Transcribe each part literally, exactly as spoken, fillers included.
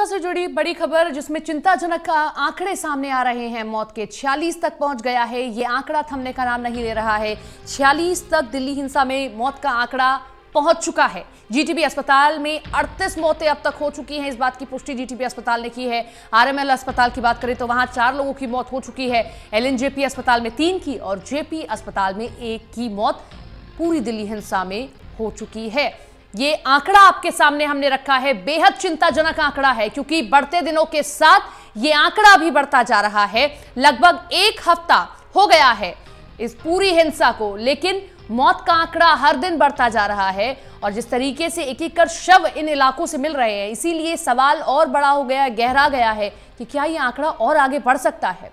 से जुड़ी बड़ी खबर जिसमें चिंताजनक आंकड़े सामने आ रहे हैं। मौत के छियालीस तक पहुंच गया है। ये आंकड़ा थमने का नाम नहीं ले रहा है। छियालीस तक दिल्ली हिंसा में मौत का आंकड़ा पहुंच चुका है। जीटीबी अस्पताल में अड़तीस मौतें अब तक हो चुकी हैं। इस बात की पुष्टि जीटीबी अस्पताल ने की है। आरएमएल अस्पताल की बात करें तो वहां चार लोगों की मौत हो चुकी है। एलएनजेपी अस्पताल में तीन की और जेपी अस्पताल में एक की मौत पूरी दिल्ली हिंसा में हो चुकी है। ये आंकड़ा आपके सामने हमने रखा है। बेहद चिंताजनक आंकड़ा है क्योंकि बढ़ते दिनों के साथ ये आंकड़ा भी बढ़ता जा रहा है। लगभग एक हफ्ता हो गया है इस पूरी हिंसा को, लेकिन मौत का आंकड़ा हर दिन बढ़ता जा रहा है और जिस तरीके से एक एक कर शव इन इलाकों से मिल रहे हैं, इसीलिए सवाल और बड़ा हो गया, गहरा गया है कि क्या ये आंकड़ा और आगे बढ़ सकता है।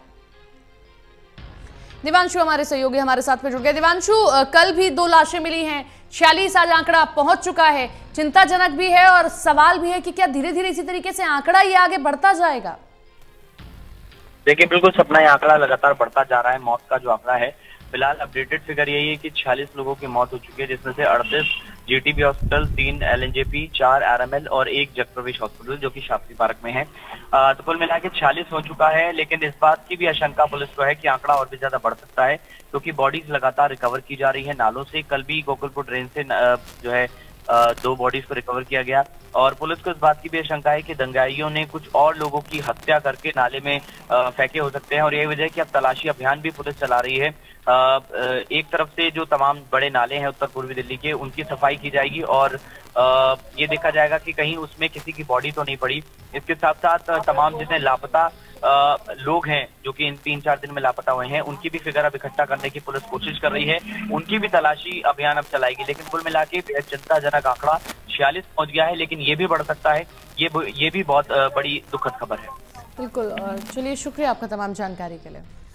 दिवांशु हमारे सहयोगी हमारे साथ में जुड़ गए। दिवांशु, कल भी दो लाशें मिली हैं, छियालीस आज आंकड़ा पहुंच चुका है। चिंताजनक भी है और सवाल भी है कि क्या धीरे धीरे इसी तरीके से आंकड़ा ये आगे बढ़ता जाएगा? देखिए, बिल्कुल सपना, ये आंकड़ा लगातार बढ़ता जा रहा है। मौत का जो आंकड़ा है, फिलहाल अपडेटेड फिगर यही है कि छियालीस लोगों की मौत हो चुकी है, जिसमें से अड़तीस जीटीबी हॉस्पिटल, तीन एलएनजेपी, चार आरएमएल और एक जगप्रवेश हॉस्पिटल जो कि शास्त्री पार्क में है। आ, तो कुल मिला के छियालीस हो चुका है, लेकिन इस बात की भी आशंका पुलिस को है कि आंकड़ा और भी ज्यादा बढ़ सकता है क्योंकि तो बॉडीज लगातार रिकवर की जा रही है नालों से। कल भी गोकुलपुर ड्रेन से जो है दो बॉडीज को रिकवर किया गया और पुलिस को इस बात की भी आशंका है कि दंगाइयों ने कुछ और लोगों की हत्या करके नाले में फेंके हो सकते हैं और यही वजह है कि अब तलाशी अभियान भी पुलिस चला रही है। एक तरफ से जो तमाम बड़े नाले हैं उत्तर पूर्वी दिल्ली के, उनकी सफाई की जाएगी और ये देखा जाएगा कि कहीं उसमें किसी की बॉडी तो नहीं पड़ी। इसके साथ साथ तमाम जितने लापता लोग हैं जो कि इन तीन चार दिन में लापता हुए हैं, उनकी भी फिगर अब इकट्ठा करने की पुलिस कोशिश कर रही है। उनकी भी तलाशी अभियान अब चलाएगी। लेकिन कुल मिला के चिंताजनक आंकड़ा छियालीस पहुंच गया है, लेकिन ये भी बढ़ सकता है। ये ये भी बहुत बड़ी दुखद खबर है। बिल्कुल, चलिए शुक्रिया आपका तमाम जानकारी के लिए।